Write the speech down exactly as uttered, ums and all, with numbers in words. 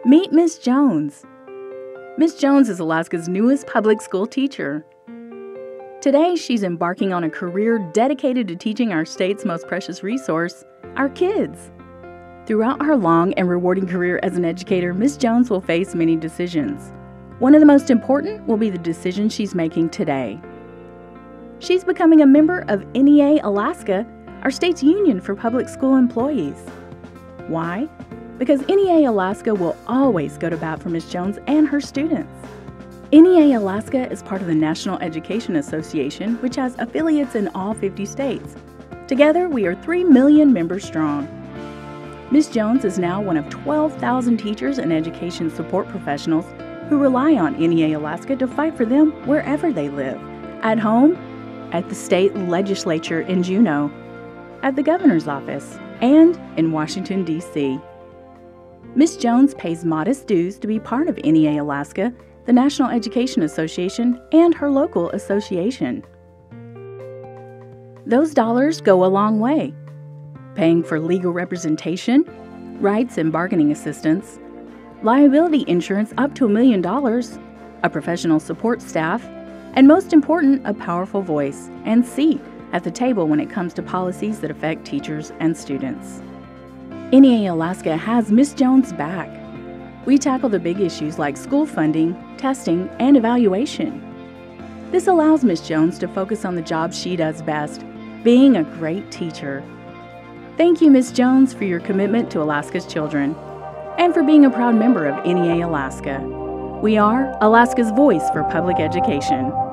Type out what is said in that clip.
Meet Miss Jones. Miss Jones is Alaska's newest public school teacher. Today, she's embarking on a career dedicated to teaching our state's most precious resource, our kids. Throughout her long and rewarding career as an educator, Miss Jones will face many decisions. One of the most important will be the decision she's making today. She's becoming a member of N E A Alaska, our state's union for public school employees. Why? Because N E A Alaska will always go to bat for Miss Jones and her students. N E A Alaska is part of the National Education Association, which has affiliates in all fifty states. Together, we are three million members strong. Miss Jones is now one of twelve thousand teachers and education support professionals who rely on N E A Alaska to fight for them wherever they live, at home, at the state legislature in Juneau, at the governor's office, and in Washington, D C Miss Jones pays modest dues to be part of N E A Alaska, the National Education Association, and her local association. Those dollars go a long way, paying for legal representation, rights and bargaining assistance, liability insurance up to a million dollars, a professional support staff, and most important, a powerful voice and seat at the table when it comes to policies that affect teachers and students. N E A Alaska has Miss Jones' back. We tackle the big issues like school funding, testing, and evaluation. This allows Miss Jones to focus on the job she does best, being a great teacher. Thank you, Miss Jones, for your commitment to Alaska's children and for being a proud member of N E A Alaska. We are Alaska's voice for public education.